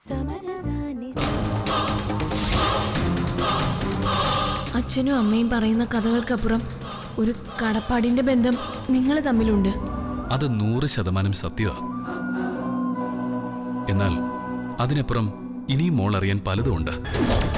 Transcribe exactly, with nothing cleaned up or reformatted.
അച്ഛനും അമ്മയും പറയുന്ന കഥകൾക്കപ്പുറം ഒരു കടപ്പാടിന്റെ ബന്ധം നിങ്ങൾ തമ്മിലുണ്ട്. അത് നൂറ് ശതമാനം സത്യമാ. എന്നാൽ അതിനപ്പുറം ഇനിയും മോൾ അറിയാൻ പലതും ഉണ്ട്.